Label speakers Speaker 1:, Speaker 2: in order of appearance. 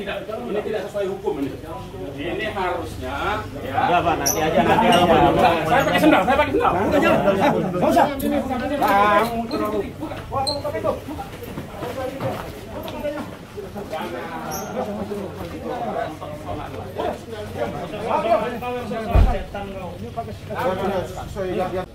Speaker 1: tidak sesuai hukum ini. Ini harusnya ya.
Speaker 2: Enggak, Pak, nanti aja.
Speaker 1: Saya pakai sendal.
Speaker 3: Enggak usah. Buka.